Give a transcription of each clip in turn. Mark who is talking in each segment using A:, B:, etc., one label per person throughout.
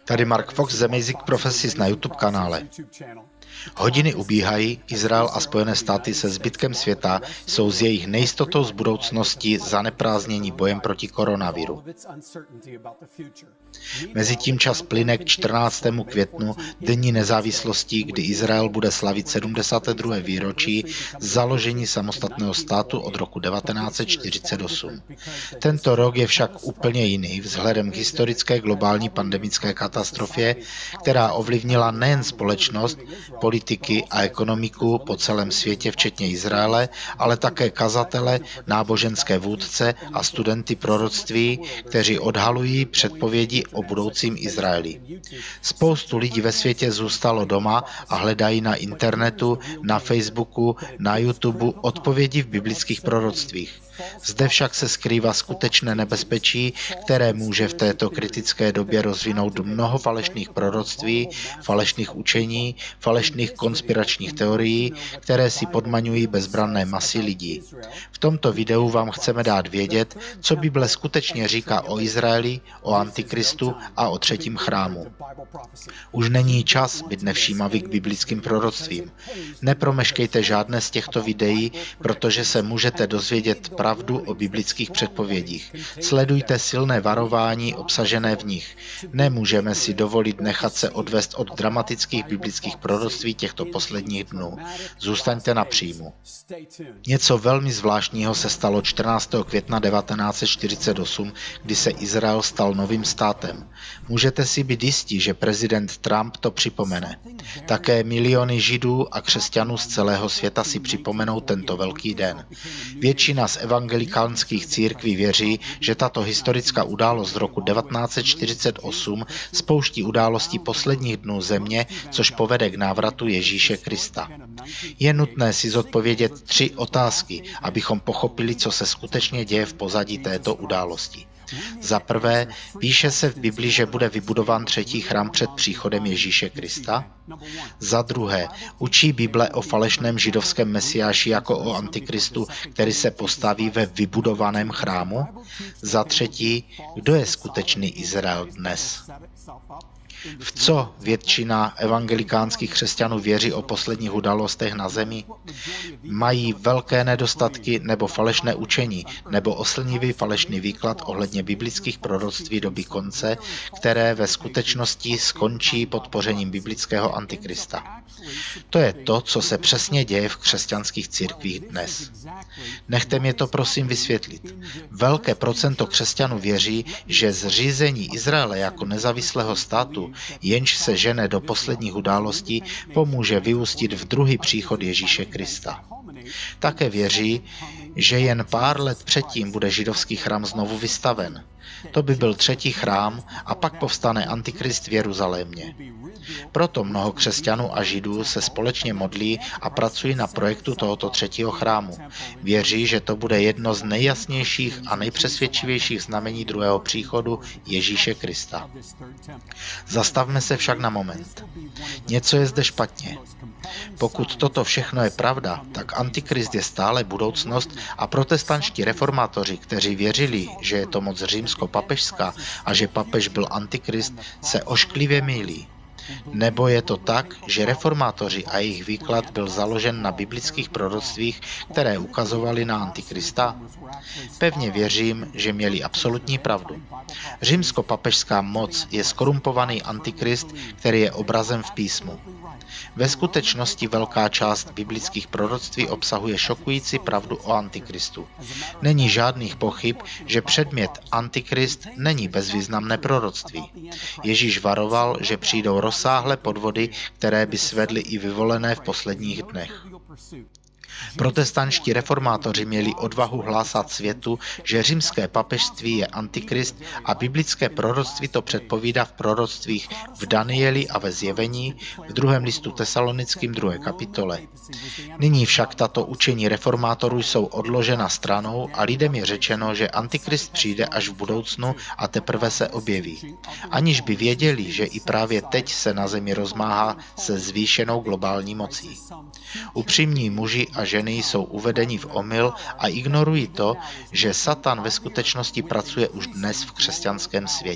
A: Tady Mark Fox z Amazing Prophecies na YouTube kanále. Hodiny ubíhají, Izrael a Spojené státy se zbytkem světa jsou s jejich nejistotou z budoucnosti zaneprázdnění bojem proti koronaviru. Mezitím čas plyne k 14. květnu, Dní nezávislosti, kdy Izrael bude slavit 72. výročí založení samostatného státu od roku 1948. Tento rok je však úplně jiný vzhledem k historické globální pandemické katastrofě, která ovlivnila nejen společnost, politiky a ekonomiku po celém světě, včetně Izraele, ale také kazatele, náboženské vůdce a studenty proroctví, kteří odhalují předpovědi o budoucím Izraeli. Spoustu lidí ve světě zůstalo doma a hledají na internetu, na Facebooku, na YouTube odpovědi v biblických proroctvích. Zde však se skrývá skutečné nebezpečí, které může v této kritické době rozvinout mnoho falešných proroctví, falešných učení, falešných konspiračních teorií, které si podmaňují bezbranné masy lidí. V tomto videu vám chceme dát vědět, co Bible skutečně říká o Izraeli, o Antikristu a o třetím chrámu. Už není čas být nevšímavý k biblickým proroctvím. Nepromeškejte žádné z těchto videí, protože se můžete dozvědět pravdu o biblických předpovědích. Sledujte silné varování obsažené v nich. Nemůžeme si dovolit nechat se odvést od dramatických biblických proroctví těchto posledních dnů. Zůstaňte na příjmu. Něco velmi zvláštního se stalo 14. května 1948, kdy se Izrael stal novým státem. Můžete si být jistí, že prezident Trump to připomene. Také miliony Židů a křesťanů z celého světa si připomenou tento velký den. Většina z evangelikánských církví věří, že tato historická událost z roku 1948 spouští události posledních dnů země, což povede k návratu Ježíše Krista. Je nutné si zodpovědět 3 otázky, abychom pochopili, co se skutečně děje v pozadí této události. Za prvé, píše se v Bibli, že bude vybudován třetí chrám před příchodem Ježíše Krista? Za druhé, učí Bible o falešném židovském mesiáši jako o Antikristu, který se postaví ve vybudovaném chrámu? Za třetí, kdo je skutečný Izrael dnes? V co většina evangelikánských křesťanů věří o posledních událostech na zemi? Mají velké nedostatky nebo falešné učení, nebo oslnivý falešný výklad ohledně biblických proroctví doby konce, které ve skutečnosti skončí podpořením biblického Antikrista. To je to, co se přesně děje v křesťanských církvích dnes. Nechte mě to prosím vysvětlit. Velké procento křesťanů věří, že zřízení Izraele jako nezávislého státu, jenž se žene do posledních událostí, pomůže vyústit v druhý příchod Ježíše Krista. Také věří, že jen pár let předtím bude židovský chrám znovu vystaven. To by byl třetí chrám a pak povstane Antikrist v Jeruzalémě. Proto mnoho křesťanů a židů se společně modlí a pracují na projektu tohoto třetího chrámu. Věří, že to bude jedno z nejjasnějších a nejpřesvědčivějších znamení druhého příchodu Ježíše Krista. Zastavme se však na moment. Něco je zde špatně. Pokud toto všechno je pravda, tak Antikrist je stále budoucnost a protestantští reformátoři, kteří věřili, že je to moc římsko-papežská a že papež byl Antikrist, se ošklivě mýlí. Nebo je to tak, že reformátoři a jejich výklad byl založen na biblických proroctvích, které ukazovaly na Antikrista? Pevně věřím, že měli absolutní pravdu. Římsko-papežská moc je skorumpovaný Antikrist, který je obrazem v písmu. Ve skutečnosti velká část biblických proroctví obsahuje šokující pravdu o Antikristu. Není žádných pochyb, že předmět Antikrist není bezvýznamné proroctví. Ježíš varoval, že přijdou rozsáhlé podvody, které by svedly i vyvolené v posledních dnech. Protestantští reformátoři měli odvahu hlásat světu, že římské papežství je Antikrist a biblické proroctví to předpovídá v proroctvích v Danieli a ve Zjevení, v 2. listu Tesalonickým 2. kapitole. Nyní však tato učení reformátorů jsou odložena stranou a lidem je řečeno, že Antikrist přijde až v budoucnu a teprve se objeví. Aniž by věděli, že i právě teď se na zemi rozmáhá se zvýšenou globální mocí. Upřímní muži a ženy jsou uvedeni v omyl a ignorují to, že Satan ve skutečnosti pracuje už dnes v křesťanském světě.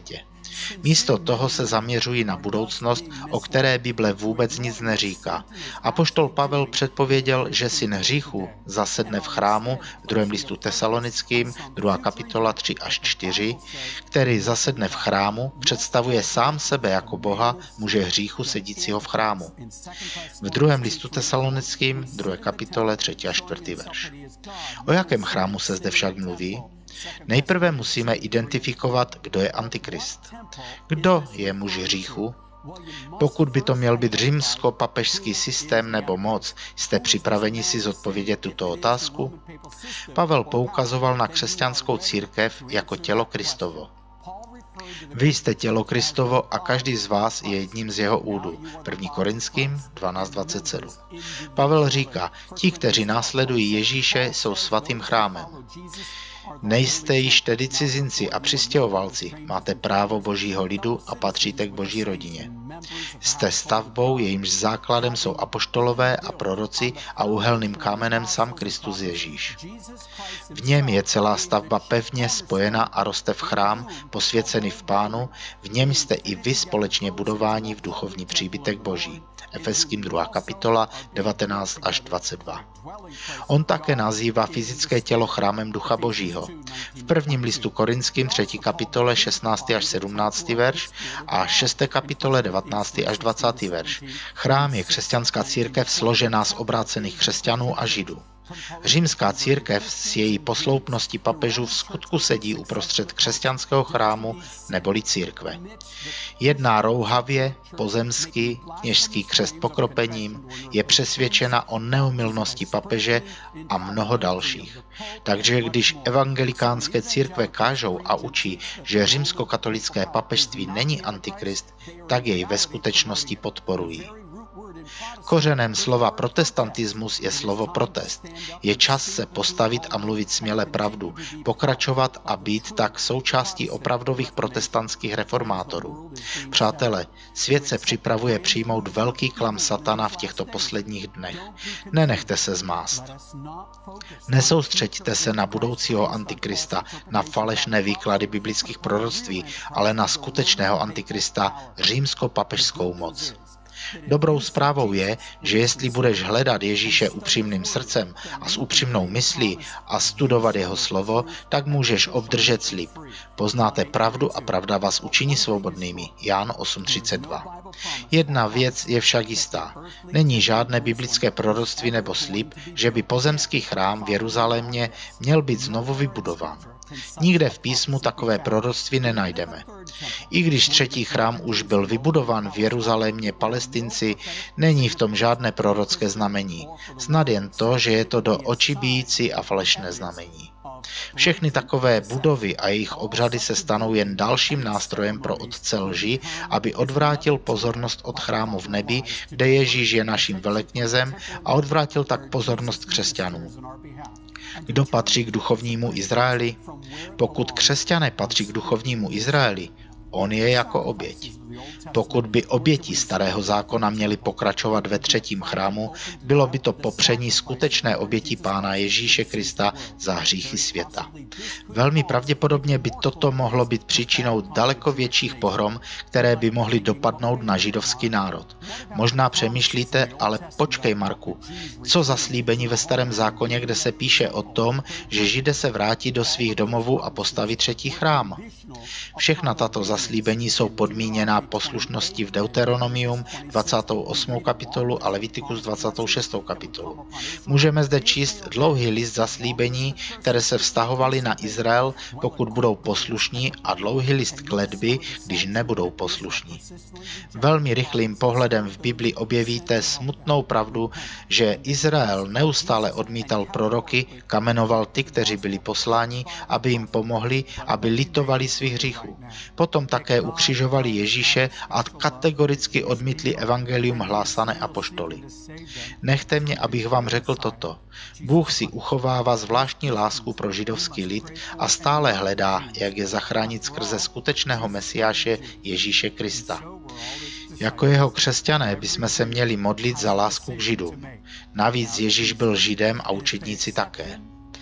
A: Místo toho se zaměřují na budoucnost, o které Bible vůbec nic neříká. Apoštol Pavel předpověděl, že syn hříchu zasedne v chrámu v 2. listu Tesalonickým, 2. kapitola 3 až 4, který zasedne v chrámu, představuje sám sebe jako Boha, muže hříchu sedícího v chrámu. V 2. listu Tesalonickým, 2. kapitole 3. a 4. verš. O jakém chrámu se zde však mluví? Nejprve musíme identifikovat, kdo je Antikrist. Kdo je muž hříchu? Pokud by to měl být římsko-papežský systém nebo moc, jste připraveni si zodpovědět tuto otázku? Pavel poukazoval na křesťanskou církev jako tělo Kristovo. Vy jste tělo Kristovo a každý z vás je jedním z jeho údů. 1. Korinským 12:27. Pavel říká, ti, kteří následují Ježíše, jsou svatým chrámem. Nejste již tedy cizinci a přistěhovalci, máte právo božího lidu a patříte k boží rodině. Jste stavbou, jejímž základem jsou apoštolové a proroci a úhelným kamenem sám Kristus Ježíš. V něm je celá stavba pevně spojena a roste v chrám, posvěcený v Pánu, v něm jste i vy společně budováni v duchovní příbytek boží. Efeským 2. kapitola 19 až 22. On také nazývá fyzické tělo chrámem Ducha Božího. V 1. listu Korinským 3. kapitole 16. až 17. verš a 6. kapitole 19. až 20. verš. Chrám je křesťanská církev složená z obrácených křesťanů a židů. Římská církev s její posloupností papežů v skutku sedí uprostřed křesťanského chrámu neboli církve. Jedná rouhavě, pozemský, kněžský křest pokropením, je přesvědčena o neomylnosti papeže a mnoho dalších. Takže když evangelikánské církve kážou a učí, že římskokatolické papežství není antikrist, tak jej ve skutečnosti podporují. Kořenem slova protestantismus je slovo protest. Je čas se postavit a mluvit směle pravdu, pokračovat a být tak součástí opravdových protestantských reformátorů. Přátelé, svět se připravuje přijmout velký klam satana v těchto posledních dnech. Nenechte se zmást. Nesoustřeďte se na budoucího antikrista, na falešné výklady biblických proroctví, ale na skutečného antikrista, římsko-papežskou moc. Dobrou zprávou je, že jestli budeš hledat Ježíše upřímným srdcem a s upřímnou myslí a studovat jeho slovo, tak můžeš obdržet slib. Poznáte pravdu a pravda vás učiní svobodnými. Jan 8:32. Jedna věc je však jistá. Není žádné biblické proroctví nebo slib, že by pozemský chrám v Jeruzalémě měl být znovu vybudován. Nikde v písmu takové proroctví nenajdeme. I když třetí chrám už byl vybudován v Jeruzalémě Palestinci, není v tom žádné prorocké znamení. Snad jen to, že je to do očí bijící a falešné znamení. Všechny takové budovy a jejich obřady se stanou jen dalším nástrojem pro otce lži, aby odvrátil pozornost od chrámu v nebi, kde Ježíš je naším veleknězem, a odvrátil tak pozornost křesťanů. Kdo patří k duchovnímu Izraeli? Pokud křesťané patří k duchovnímu Izraeli, on je jako oběť. Pokud by oběti starého zákona měly pokračovat ve třetím chrámu, bylo by to popření skutečné oběti Pána Ježíše Krista za hříchy světa. Velmi pravděpodobně by toto mohlo být příčinou daleko větších pohrom, které by mohly dopadnout na židovský národ. Možná přemýšlíte, ale počkej, Marku, co za slíbení ve starém zákoně, kde se píše o tom, že Židé se vrátí do svých domovů a postaví třetí chrám? Všechna tato zaslíbení jsou podmíněná poslušností v Deuteronomium 28. kapitolu a Levitikus 26. kapitolu. Můžeme zde číst dlouhý list zaslíbení, které se vztahovaly na Izrael, pokud budou poslušní, a dlouhý list kletby, když nebudou poslušní. Velmi rychlým pohledem v Bibli objevíte smutnou pravdu, že Izrael neustále odmítal proroky, kamenoval ty, kteří byli posláni, aby jim pomohli, aby litovali svých hříchů. Potom také ukřižovali Ježíše a kategoricky odmítli evangelium hlásané apoštoly. Nechte mě, abych vám řekl toto. Bůh si uchovává zvláštní lásku pro židovský lid a stále hledá, jak je zachránit skrze skutečného Mesiáše Ježíše Krista. Jako jeho křesťané bychom se měli modlit za lásku k Židům. Navíc Ježíš byl Židem a učedníci také.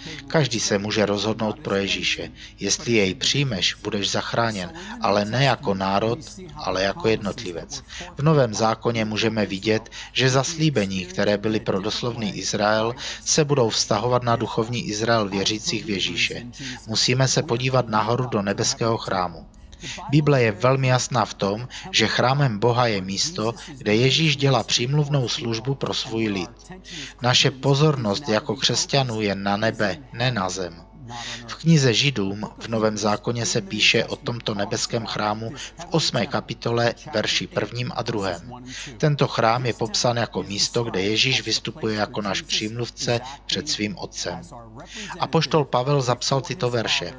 A: Každý se může rozhodnout pro Ježíše. Jestli jej přijmeš, budeš zachráněn, ale ne jako národ, ale jako jednotlivec. V Novém zákoně můžeme vidět, že zaslíbení, které byly pro doslovný Izrael, se budou vztahovat na duchovní Izrael věřících v Ježíše. Musíme se podívat nahoru do nebeského chrámu. Bible je velmi jasná v tom, že chrámem Boha je místo, kde Ježíš dělá přímluvnou službu pro svůj lid. Naše pozornost jako křesťanů je na nebe, ne na zem. V knize Židům v Novém zákoně se píše o tomto nebeském chrámu v 8. kapitole verši 1. a 2. Tento chrám je popsán jako místo, kde Ježíš vystupuje jako náš přímluvce před svým Otcem. Apoštol Pavel zapsal tyto verše.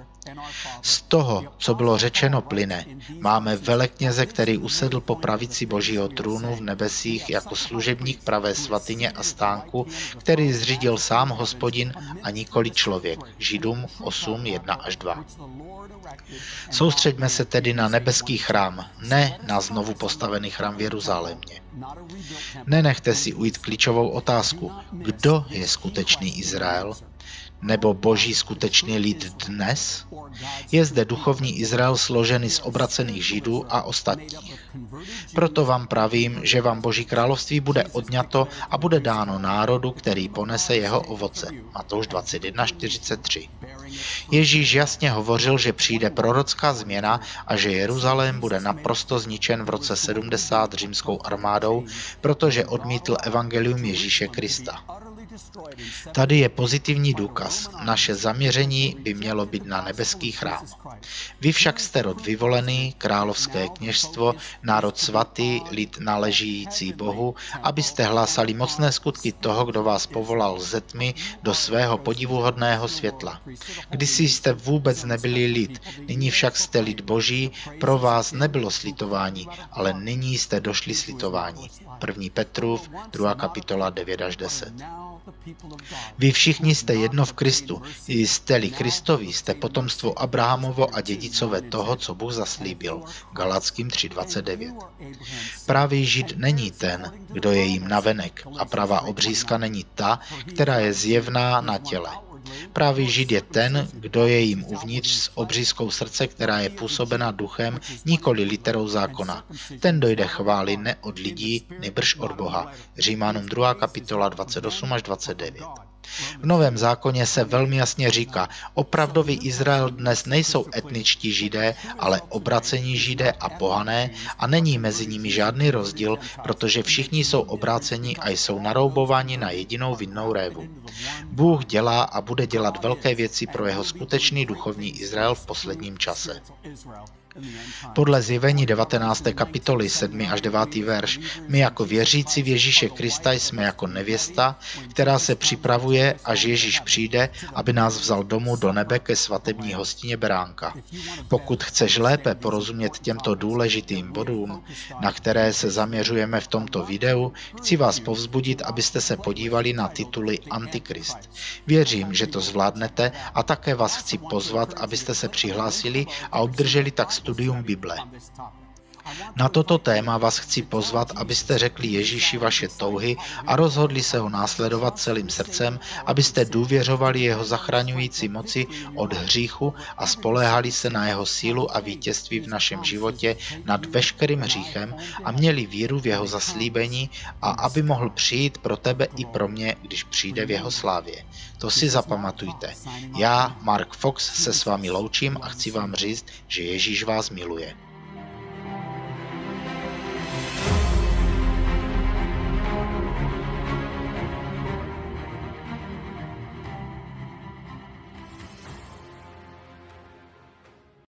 A: Z toho, co bylo řečeno, plyne. Máme velekněze, který usedl po pravici Božího trůnu v nebesích jako služebník pravé svatyně a stánku, který zřídil sám Hospodin a nikoli člověk. Židům 8, 1 až 2. Soustřeďme se tedy na nebeský chrám, ne na znovu postavený chrám v Jeruzalémě. Nenechte si ujít klíčovou otázku, kdo je skutečný Izrael? Nebo Boží skutečný lid dnes? Je zde duchovní Izrael složený z obracených Židů a ostatních. Proto vám pravím, že vám Boží království bude odňato a bude dáno národu, který ponese jeho ovoce. Matouš 21:43. Ježíš jasně hovořil, že přijde prorocká změna a že Jeruzalém bude naprosto zničen v roce 70 římskou armádou, protože odmítl evangelium Ježíše Krista. Tady je pozitivní důkaz. Naše zaměření by mělo být na nebeský chrám. Vy však jste rod vyvolený, královské kněžstvo, národ svatý, lid náležící Bohu, abyste hlásali mocné skutky toho, kdo vás povolal ze tmy do svého podivuhodného světla. Kdysi jste vůbec nebyli lid, nyní však jste lid Boží, pro vás nebylo slitování, ale nyní jste došli slitování. 1. Petrův, 2. kapitola 9 až 10. Vy všichni jste jedno v Kristu. Jste-li Kristovi, jste potomstvo Abrahamovo a dědicové toho, co Bůh zaslíbil. Galackým 3:29. Pravý Žid není ten, kdo je jim navenek, a pravá obřízka není ta, která je zjevná na těle. Pravý Žid je ten, kdo je jim uvnitř s obřízkou srdce, která je působena duchem, nikoli literou zákona. Ten dojde chvály ne od lidí, nýbrž od Boha. Římanům 2. kapitola 28 až 29. V Novém zákoně se velmi jasně říká, opravdový Izrael dnes nejsou etničtí Židé, ale obracení Židé a pohané a není mezi nimi žádný rozdíl, protože všichni jsou obráceni a jsou naroubováni na jedinou vinnou révu. Bůh dělá a bude dělat velké věci pro jeho skutečný duchovní Izrael v posledním čase. Podle Zjevení 19. kapitoly 7. až 9. verš, my jako věřící v Ježíše Krista jsme jako nevěsta, která se připravuje, až Ježíš přijde, aby nás vzal domů do nebe ke svatební hostině beránka. Pokud chceš lépe porozumět těmto důležitým bodům, na které se zaměřujeme v tomto videu, chci vás povzbudit, abyste se podívali na tituly Antikrist. Věřím, že to zvládnete a také vás chci pozvat, abyste se přihlásili a obdrželi tak studium Bible. Na toto téma vás chci pozvat, abyste řekli Ježíši vaše touhy a rozhodli se ho následovat celým srdcem, abyste důvěřovali jeho zachraňující moci od hříchu a spoléhali se na jeho sílu a vítězství v našem životě nad veškerým hříchem a měli víru v jeho zaslíbení a aby mohl přijít pro tebe i pro mě, když přijde v jeho slávě. To si zapamatujte. Já, Mark Fox, se s vámi loučím a chci vám říct, že Ježíš vás miluje.